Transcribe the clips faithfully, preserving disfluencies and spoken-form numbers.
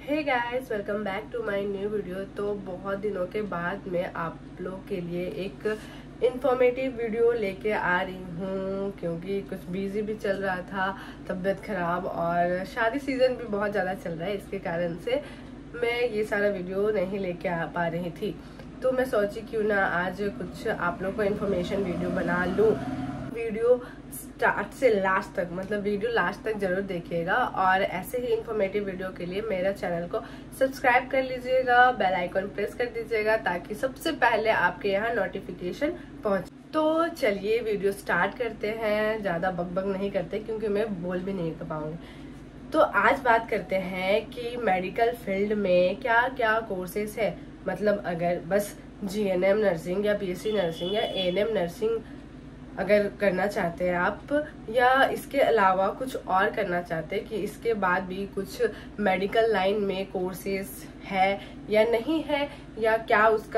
Hey guys, welcome back to my new video. तो बहुत दिनों के बाद मैं आप लोग के लिए एक इंफॉर्मेटिव वीडियो लेके आ रही हूँ, क्योंकि कुछ बिजी भी चल रहा था, तबीयत खराब और शादी सीजन भी बहुत ज़्यादा चल रहा है। इसके कारण से मैं ये सारा वीडियो नहीं लेके आ पा रही थी। तो मैं सोची क्यों ना आज कुछ आप लोग को इन्फॉर्मेशन वीडियो बना लूँ। वीडियो स्टार्ट से लास्ट तक, मतलब वीडियो लास्ट तक जरूर देखिएगा और ऐसे ही इंफॉर्मेटिव वीडियो के लिए मेरा चैनल को सब्सक्राइब कर लीजिएगा, बेल आइकन प्रेस कर दीजिएगा ताकि सबसे पहले आपके यहाँ नोटिफिकेशन पहुंचे। तो चलिए वीडियो स्टार्ट करते हैं, ज्यादा बकबक नहीं करते क्योंकि मैं बोल भी नहीं कर पाऊंगी। तो आज बात करते हैं कि मेडिकल फील्ड में क्या क्या कोर्सेस है। मतलब अगर बस जी एन एम नर्सिंग या बी एस सी नर्सिंग या ए एन एम नर्सिंग अगर करना चाहते हैं आप, या इसके अलावा कुछ और करना चाहते हैं कि इसके बाद भी कुछ मेडिकल लाइन में कोर्सेस है या नहीं है, या क्या उसका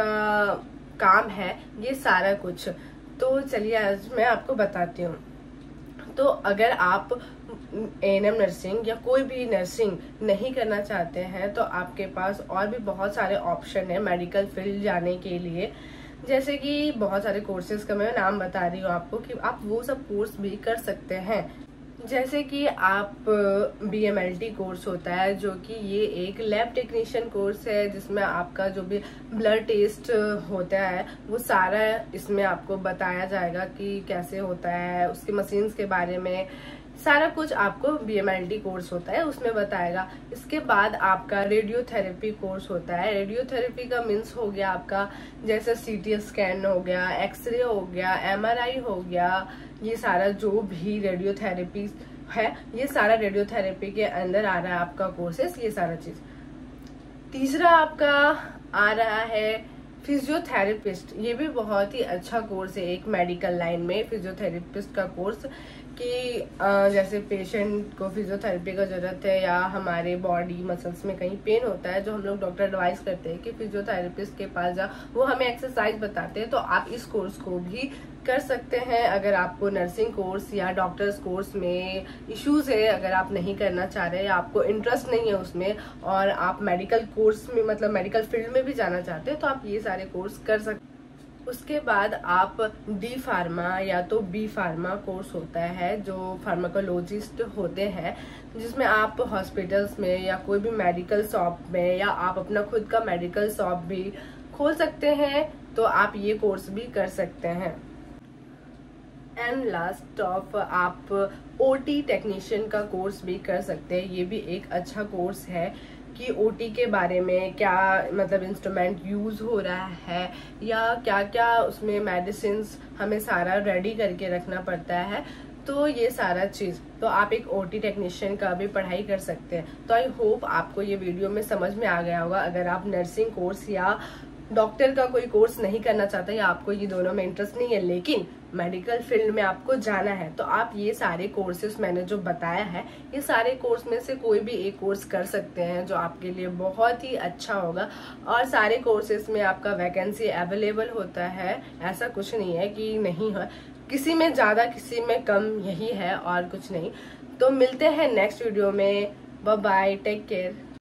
काम है, ये सारा कुछ। तो चलिए आज मैं आपको बताती हूँ। तो अगर आप ए एन एम नर्सिंग या कोई भी नर्सिंग नहीं करना चाहते हैं तो आपके पास और भी बहुत सारे ऑप्शन है मेडिकल फील्ड जाने के लिए। जैसे कि बहुत सारे कोर्सेज का मैं नाम बता रही हूँ आपको कि आप वो सब कोर्स भी कर सकते हैं। जैसे कि आप B M L T course होता है, जो कि ये एक लैब टेक्नीशियन कोर्स है, जिसमें आपका जो भी ब्लड टेस्ट होता है वो सारा इसमें आपको बताया जाएगा कि कैसे होता है, उसकी मशीन्स के बारे में सारा कुछ आपको B M L T course होता है उसमें बताएगा। इसके बाद आपका रेडियोथेरेपी कोर्स होता है। रेडियोथेरेपी का मीन्स हो गया आपका जैसे सी टी स्कैन हो गया, एक्सरे हो गया, एम आर आई हो गया, ये सारा जो भी रेडियोथेरेपी है ये सारा रेडियोथेरेपी के अंदर आ रहा है आपका कोर्सेस, ये सारा चीज। तीसरा आपका आ रहा है फिजियोथेरेपिस्ट। ये भी बहुत ही अच्छा कोर्स है एक मेडिकल लाइन में, फिजियोथेरेपिस्ट का कोर्स कि जैसे पेशेंट को फिजियोथेरेपी का जरूरत है या हमारे बॉडी मसल्स में कहीं पेन होता है, जो हम लोग डॉक्टर एडवाइस करते हैं कि फिजियोथेरेपिस्ट के पास जा, वो हमें एक्सरसाइज बताते हैं। तो आप इस कोर्स को भी कर सकते हैं अगर आपको नर्सिंग कोर्स या डॉक्टर्स कोर्स में इश्यूज है, अगर आप नहीं करना चाह रहे, आपको इंटरेस्ट नहीं है उसमें और आप मेडिकल कोर्स में मतलब मेडिकल फील्ड में भी जाना चाहते हैं, तो आप ये सारे कोर्स कर सकते हैं। उसके बाद आप डी फार्मा या तो बी फार्मा कोर्स होता है, जो फार्माकोलॉजिस्ट होते हैं, जिसमें आप हॉस्पिटल्स में या कोई भी मेडिकल शॉप में या आप अपना खुद का मेडिकल शॉप भी खोल सकते हैं, तो आप ये कोर्स भी कर सकते हैं। एंड लास्ट ऑफ आप ओ टी टेक्नीशियन का कोर्स भी कर सकते हैं। ये भी एक अच्छा कोर्स है कि ओ टी के बारे में क्या मतलब इंस्ट्रूमेंट यूज हो रहा है या क्या क्या उसमें मेडिसिन हमें सारा रेडी करके रखना पड़ता है, तो ये सारा चीज। तो आप एक ओ टी टेक्नीशियन का भी पढ़ाई कर सकते हैं। तो आई होप आपको ये वीडियो में समझ में आ गया होगा। अगर आप नर्सिंग कोर्स या डॉक्टर का कोई कोर्स नहीं करना चाहते या आपको ये दोनों में इंटरेस्ट नहीं है लेकिन मेडिकल फील्ड में आपको जाना है, तो आप ये सारे कोर्सेस मैंने जो बताया है, ये सारे कोर्स में से कोई भी एक कोर्स कर सकते हैं जो आपके लिए बहुत ही अच्छा होगा। और सारे कोर्सेस में आपका वैकेंसी अवेलेबल होता है, ऐसा कुछ नहीं है कि नहीं है, किसी में ज्यादा किसी में कम, यही है और कुछ नहीं। तो मिलते हैं नेक्स्ट वीडियो में। Bye bye, take care.